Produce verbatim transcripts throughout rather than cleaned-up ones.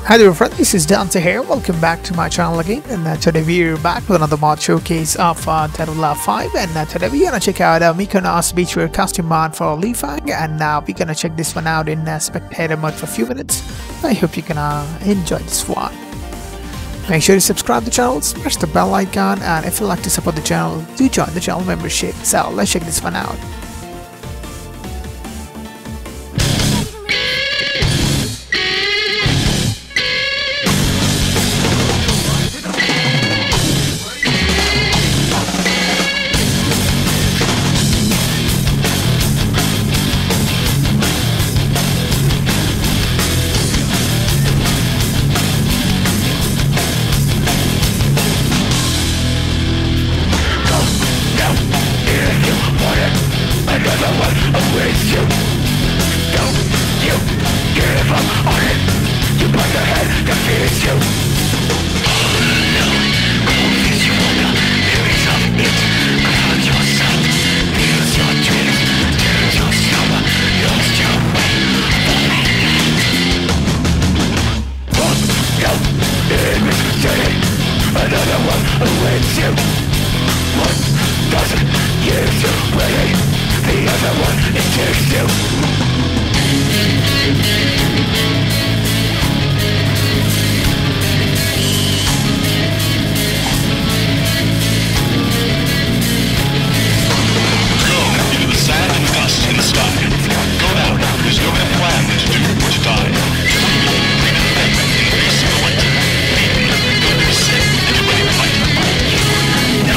Hi there friends, this is Dante here. Welcome back to my channel again, and uh, today we're back with another mod showcase of uh, Terra five, and uh, today we're gonna check out uh, Mykonos Beachwear custom mod for Lifang, and now uh, we're gonna check this one out in uh, spectator mode for a few minutes. I hope you can uh, enjoy this one. Make sure you subscribe to the channel, smash the bell icon, and if you'd like to support the channel, do join the channel membership. So let's check this one out. Another one awaits you. One doesn't use you waiting. The other one it takes you. Go into the sand and dust in the sky. Go now. There's no better plan than to do or to die. Breathe in faith in the face of the light. Go to the sin and you're ready to fight. No.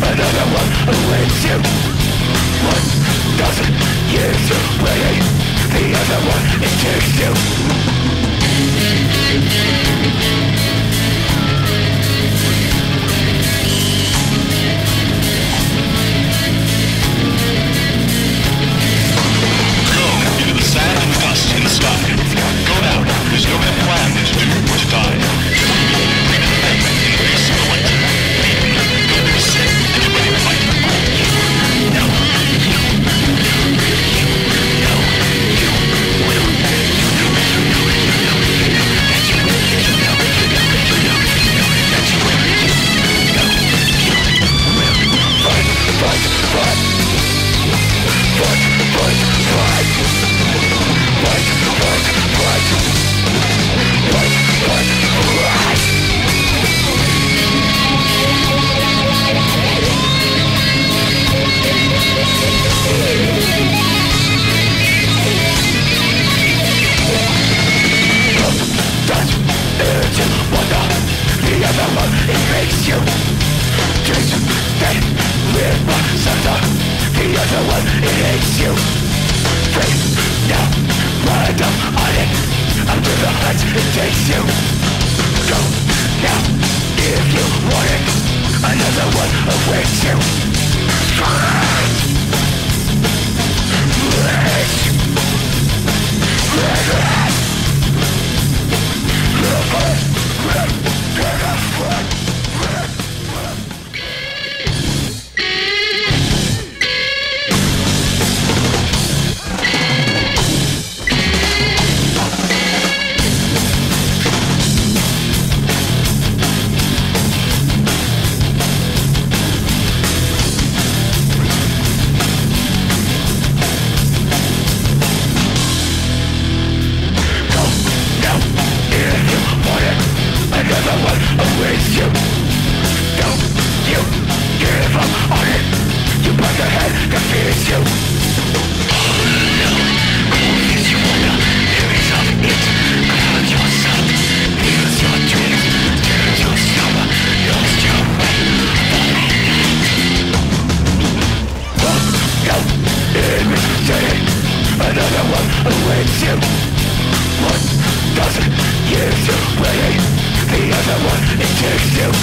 another one awaits you. One dozen years of waiting, the other one it takes you. Go into the sand and dust in the sky. Go down. There's no better plan than to do or to die. Breathe in faith in the face of the light. Beaten, go to the sin, and you're ready to fight. No, you, you, no, you will, you know, you know, you know, you know, that you will, you know, you know, you know, you know, that you will, you know, you will fight, fight, fight, fight, fight, fight, fight, fight, fight, fight, fight, fight. That urgent wonder, the other one, it makes you taste that weird monster. The other one, it hates you. Free now, ride up on it, under the hunt, it takes you. Go now, if you want it, another one awaits you. Fight! Rage! Regret! Another one awaits you. Don't you give up on it. You bust ahead, confuse you. Oh no, confuse you wonder. There is of it. Cloud yourself, lose your dreams, turn your summer, lost your way. Oh no, in mystery, another one awaits you. One dozen years of waiting, the other one, it takes you.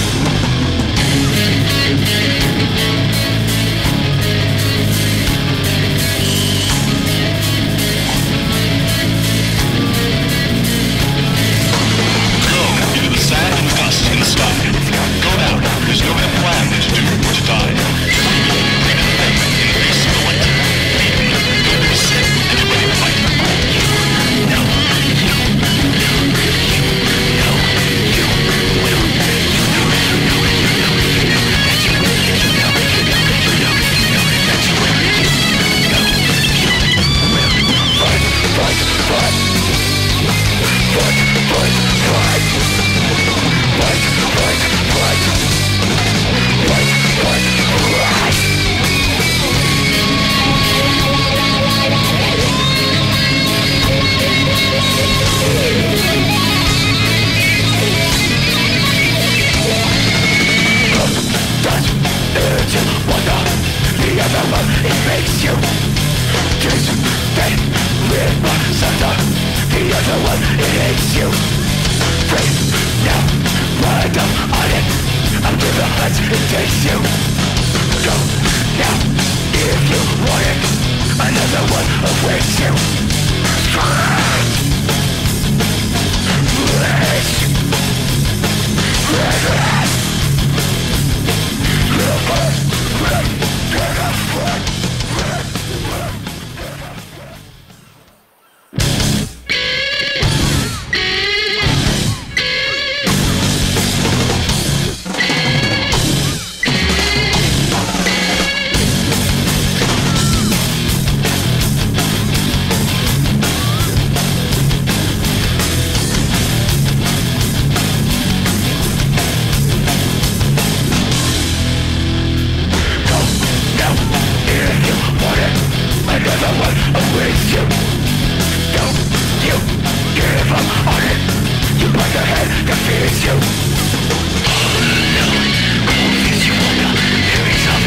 Go into the sand and dust in the sky. Go down. There's no better plan than to do or to die. Breathe in faith in the face of the light. Beaten, go to the sin, and you're ready to fight. No, you, you, you, no, you will, you know, you know, you know, you know, that you will, you know, you know, you know, you know, that you will, you know, you will Fight, fight, fight. Fight, fight, fight. Fight, fight, fight. Fight, fight, fight. That urgent wonder, the other one, it makes you taste that weird monster. The other one, it hates you. Free now, ride up on it, under the hunt, it takes you. Go now, if you want it, another one awaits you. Fight! Rage! Regret! Regret! Regret! Confuse you. Oh no, confuse you wonder. There is a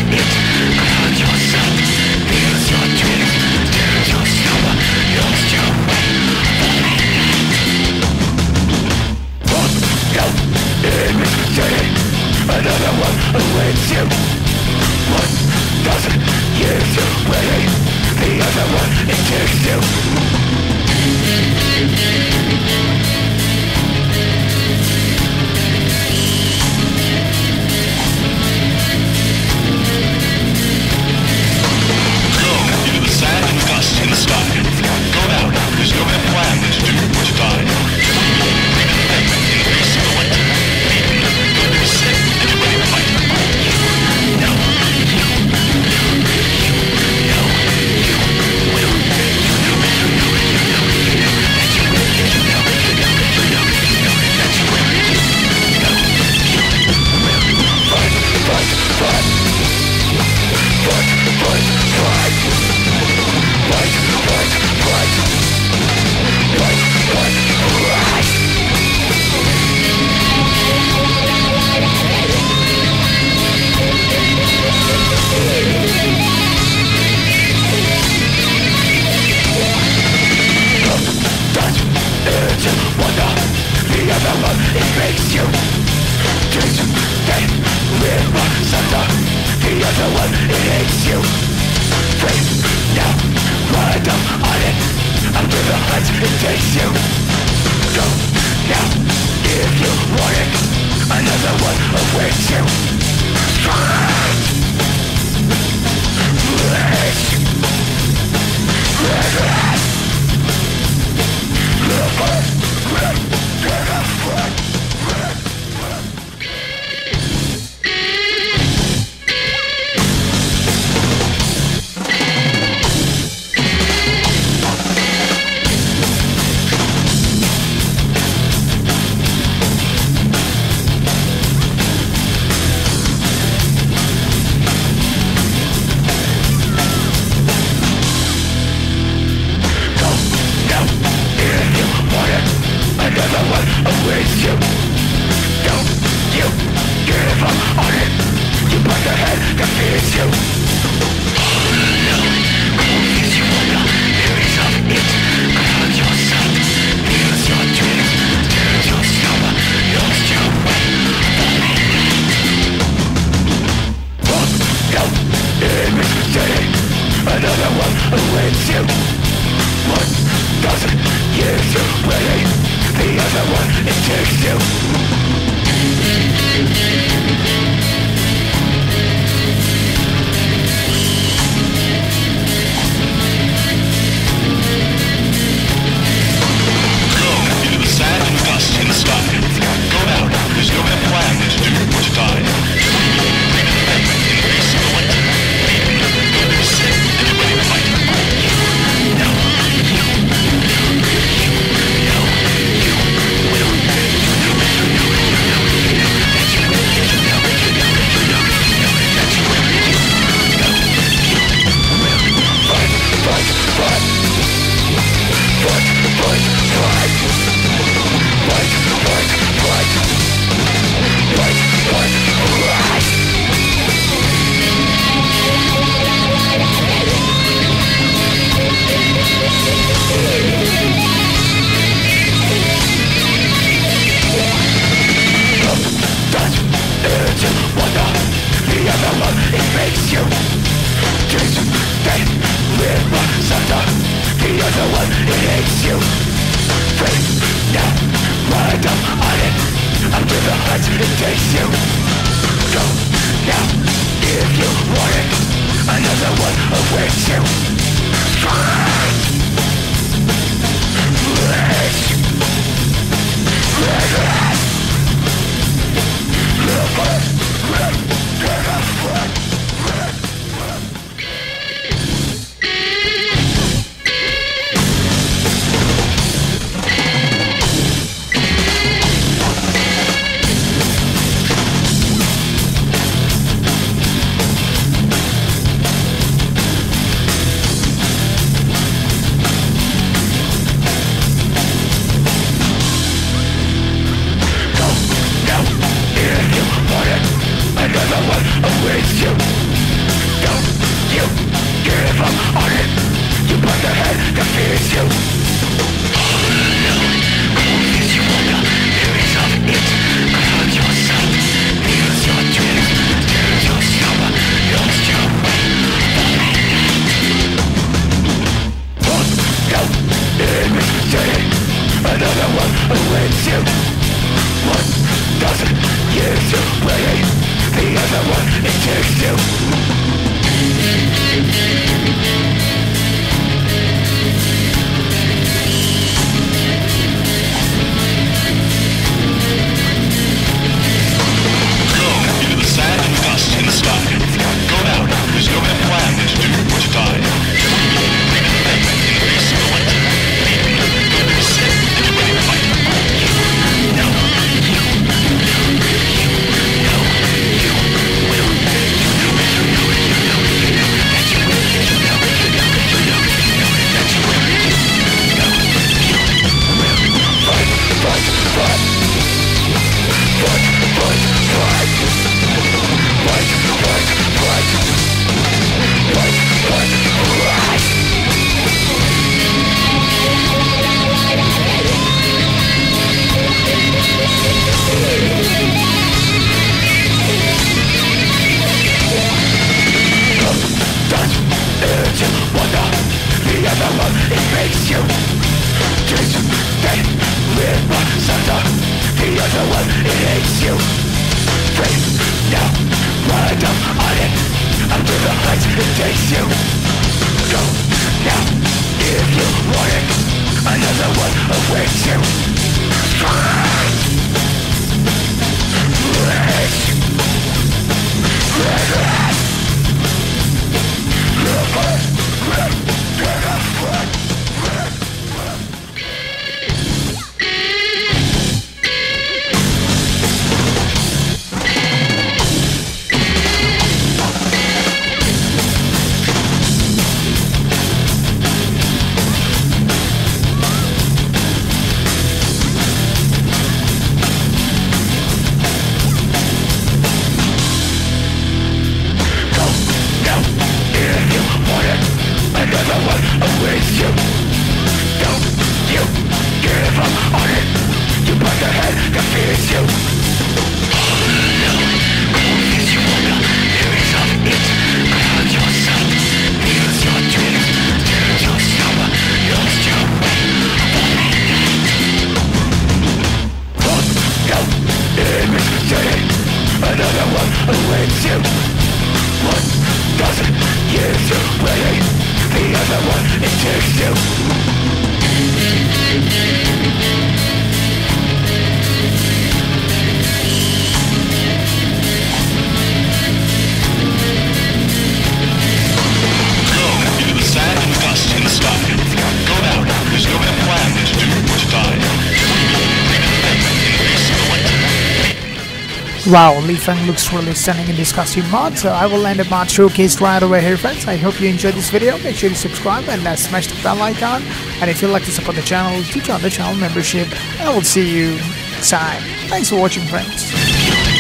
Wow, Li Feng looks really stunning in this costume mod, so I will end the mod showcase right over here, friends. I hope you enjoyed this video. Make sure to subscribe and uh, smash the bell icon. And if you'd like to support the channel, do join the channel membership. And I will see you next time. Thanks for watching, friends.